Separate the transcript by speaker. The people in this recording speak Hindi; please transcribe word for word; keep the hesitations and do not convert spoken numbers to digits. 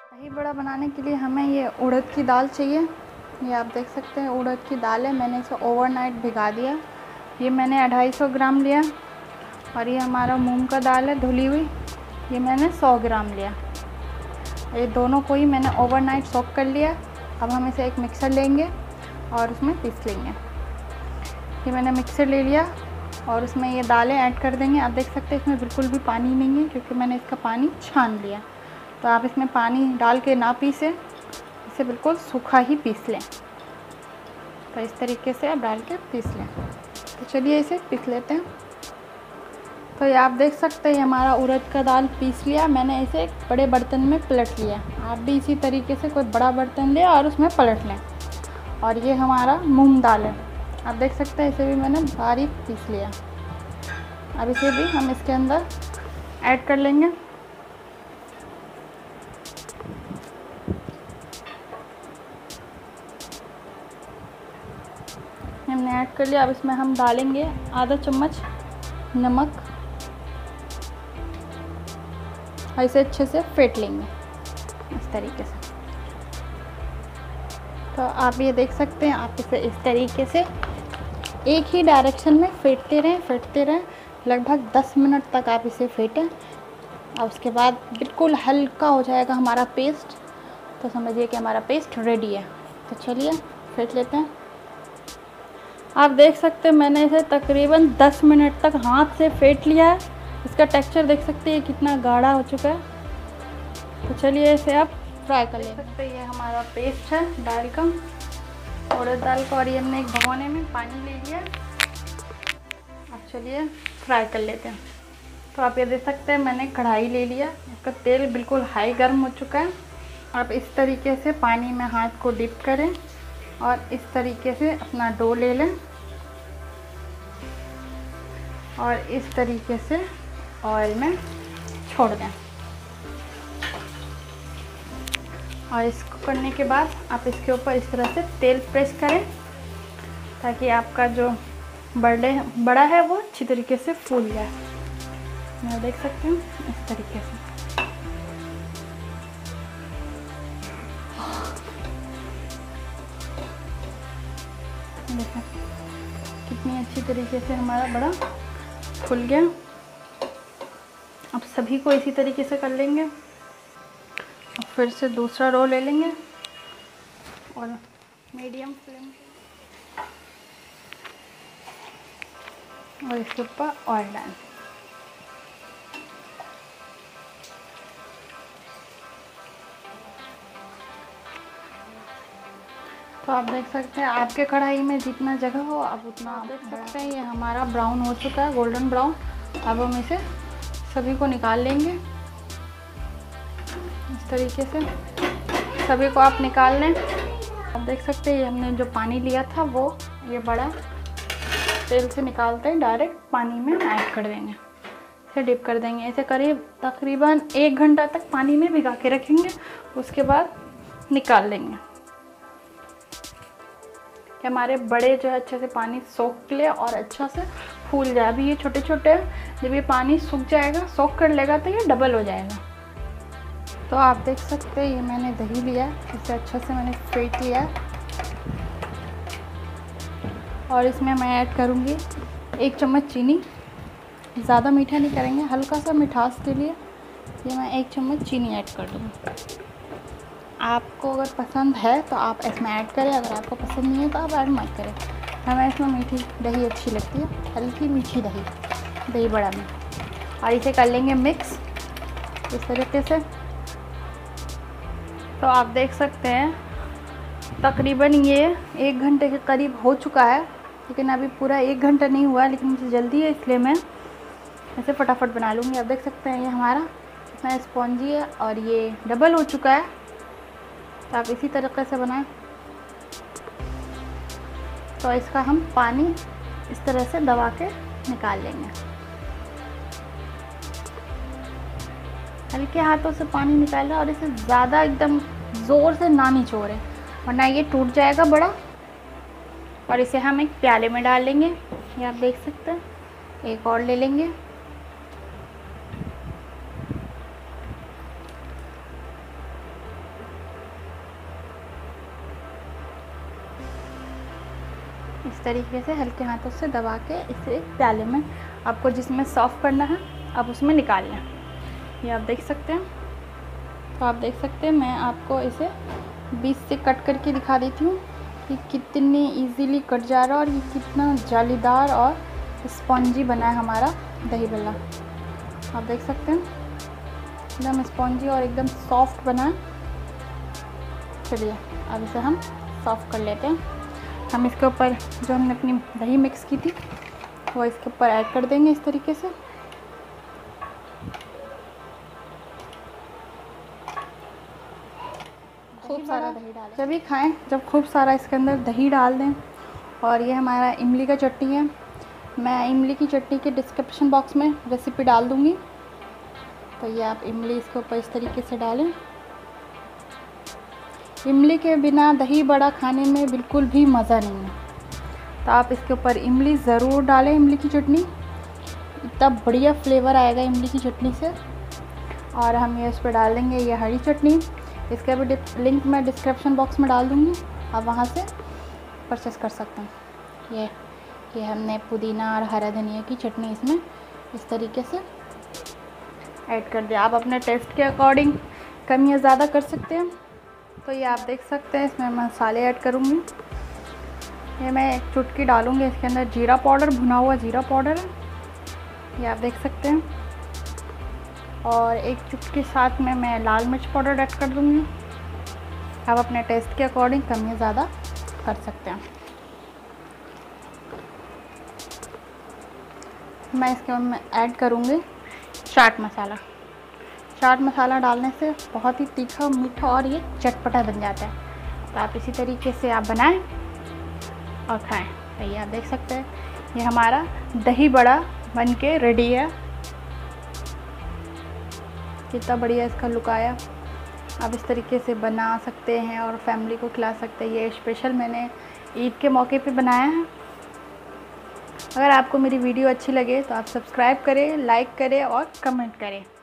Speaker 1: दही बड़ा बनाने के लिए हमें ये उड़द की दाल चाहिए। ये आप देख सकते हैं उड़द की दाल है, मैंने इसे ओवरनाइट भिगा दिया। ये मैंने अढ़ाई सौ ग्राम लिया। और ये हमारा मूंग का दाल है धुली हुई, ये मैंने सौ ग्राम लिया। ये दोनों को ही मैंने ओवरनाइट सोक कर लिया। अब हम इसे एक मिक्सर लेंगे और उसमें पीस लेंगे। ये मैंने मिक्सर ले लिया और उसमें ये दालें ऐड कर देंगे। आप देख सकते हैं इसमें बिल्कुल भी पानी नहीं है, क्योंकि मैंने इसका पानी छान लिया। तो आप इसमें पानी डाल के ना पीसें, इसे बिल्कुल सूखा ही पीस लें। तो इस तरीके से आप डाल के पीस लें। तो चलिए इसे पीस लेते हैं। तो ये आप देख सकते हैं हमारा उड़द का दाल पीस लिया। मैंने इसे एक बड़े बर्तन में पलट लिया। आप भी इसी तरीके से कोई बड़ा बर्तन लें और उसमें पलट लें। और ये हमारा मूंग दाल है, आप देख सकते हैं इसे भी मैंने बारीक पीस लिया। अब इसे भी हम इसके अंदर ऐड कर लेंगे। हमने ऐड कर लिया। अब इसमें हम डालेंगे आधा चम्मच नमक और इसे अच्छे से फेंट लेंगे इस तरीके से। तो आप ये देख सकते हैं, आप इसे इस तरीके से एक ही डायरेक्शन में फेंटते रहें फेंटते रहें लगभग दस मिनट तक आप इसे फेंटें। और उसके बाद बिल्कुल हल्का हो जाएगा हमारा पेस्ट, तो समझिए कि हमारा पेस्ट रेडी है। तो चलिए फेंट लेते हैं। आप देख सकते हैं मैंने इसे तकरीबन दस मिनट तक हाथ से फेंट लिया है। इसका टेक्सचर देख सकते हैं कितना गाढ़ा हो चुका है। तो चलिए इसे आप फ्राई कर ले सकते हैं। ये हमारा पेस्ट है दाल का, उड़द दाल का। और ये हमने एक भगोने में पानी ले लिया। अब चलिए फ्राई कर लेते हैं। तो आप ये देख सकते हैं मैंने कढ़ाई ले लिया, इसका तेल बिल्कुल हाई गर्म हो चुका है। आप इस तरीके से पानी में हाथ को डिप करें और इस तरीके से अपना डो ले लें और इस तरीके से ऑयल में छोड़ दें। और इसको करने के बाद आप इसके ऊपर इस तरह से तेल प्रेस करें, ताकि आपका जो बड़े बड़ा है वो अच्छी तरीके से फूल जाए। मैं देख सकती हूँ इस तरीके से। देखें कितनी अच्छी तरीके से हमारा बड़ा फूल गया। अब सभी को इसी तरीके से कर लेंगे। अब फिर से दूसरा रो ले लेंगे और मीडियम फ्लेम और इसके ऊपर ऑयल डालें। तो आप देख सकते हैं आपके कढ़ाई में जितना जगह हो आप उतना आप देख सकते हैं। ये हमारा ब्राउन हो चुका है, गोल्डन ब्राउन। अब हम इसे सभी को निकाल लेंगे इस तरीके से। सभी को आप निकाल लें। आप देख सकते हैं ये हमने जो पानी लिया था वो ये बड़ा तेल से निकालते हैं डायरेक्ट पानी में ऐड कर देंगे, इसे डिप कर देंगे। इसे करीब तकरीबन एक घंटा तक पानी में भिगा के रखेंगे, उसके बाद निकाल लेंगे कि हमारे बड़े जो है अच्छे से पानी सोख ले और अच्छा से फूल जाए। अभी ये छोटे छोटे हैं, जब ये पानी सूख जाएगा सोख कर लेगा तो ये डबल हो जाएगा। तो आप देख सकते हैं ये मैंने दही लिया है, इसे अच्छा से मैंने फेंट लिया है। और इसमें मैं ऐड करूँगी एक चम्मच चीनी। ज़्यादा मीठा नहीं करेंगे, हल्का सा मिठास के लिए ये मैं एक चम्मच चीनी ऐड कर दूँगी। आपको अगर पसंद है तो आप इसमें ऐड करें, अगर आपको पसंद नहीं है तो आप ऐड मत करें। हमें इसमें मीठी दही अच्छी लगती है, हल्की मीठी दही दही बड़ा में। और इसे कर लेंगे मिक्स इस तरीके से। तो आप देख सकते हैं तकरीबन ये एक घंटे के करीब हो चुका है, लेकिन अभी पूरा एक घंटा नहीं हुआ, लेकिन मुझे जल्दी है इसलिए मैं इसे फटाफट बना लूँगी। आप देख सकते हैं ये हमारा कितना स्पॉन्जी है और ये डबल हो चुका है। तो आप इसी तरीके से बनाएं। तो इसका हम पानी इस तरह से दबा के निकाल लेंगे। हल्के हाथों से पानी निकालें और इसे ज़्यादा एकदम ज़ोर से ना निचोड़ें, वरना ये टूट जाएगा बड़ा। और इसे हम एक प्याले में डाल लेंगे। ये आप देख सकते हैं। एक और ले लेंगे। इस तरीके से हल्के हाथों से दबा के इसे एक प्याले में आपको जिसमें सर्व करना है आप उसमें निकाल लें। ये आप देख सकते हैं। तो आप देख सकते हैं मैं आपको इसे बीच से कट करके दिखा देती हूँ कि कितनी इजीली कट जा रहा है और ये कितना जालीदार और स्पॉन्जी बना है हमारा दही बल्ला। आप देख सकते हैं एकदम स्पॉन्जी और एकदम सॉफ्ट बना है। चलिए अब इसे हम सॉफ्ट कर लेते हैं। हम इसके ऊपर जो हमने अपनी दही मिक्स की थी वो इसके ऊपर ऐड कर देंगे इस तरीके से। खूब सारा दही डालें। जब भी खाएं जब खूब सारा इसके अंदर दही डाल दें। और ये हमारा इमली का चटनी है। मैं इमली की चटनी के डिस्क्रिप्शन बॉक्स में रेसिपी डाल दूँगी, तो ये आप इमली इसके ऊपर इस तरीके से डालें। इमली के बिना दही बड़ा खाने में बिल्कुल भी मज़ा नहीं है, तो आप इसके ऊपर इमली ज़रूर डालें। इमली की चटनी इतना बढ़िया फ्लेवर आएगा इमली की चटनी से। और हम ये इस पर डाल देंगे ये हरी चटनी। इसका भी लिंक मैं डिस्क्रिप्शन बॉक्स में डाल दूँगी, आप वहाँ से परचेस कर सकते हैं। ये ये हमने पुदीना और हरा धनिया की चटनी इसमें इस तरीके से ऐड कर दिया। आप अपने टेस्ट के अकॉर्डिंग कम या ज़्यादा कर सकते हैं। तो ये आप देख सकते हैं इसमें मसाले ऐड करूँगी। ये मैं एक चुटकी डालूँगी इसके अंदर जीरा पाउडर, भुना हुआ जीरा पाउडर है, ये आप देख सकते हैं। और एक चुटकी साथ में मैं लाल मिर्च पाउडर ऐड कर दूँगी। आप अपने टेस्ट के अकॉर्डिंग कम या ज़्यादा कर सकते हैं। मैं इसके में ऐड करूँगी चाट मसाला। चाट मसाला डालने से बहुत ही तीखा मीठा और ये चटपटा बन जाता है। तो आप इसी तरीके से आप बनाएं और खाएं। तो ये आप देख सकते हैं ये हमारा दही बड़ा बन के रेडी है। कितना बढ़िया इसका लुक आया। आप इस तरीके से बना सकते हैं और फैमिली को खिला सकते हैं। ये स्पेशल मैंने ईद के मौके पे बनाया है। अगर आपको मेरी वीडियो अच्छी लगे तो आप सब्सक्राइब करें, लाइक करें और कमेंट करें।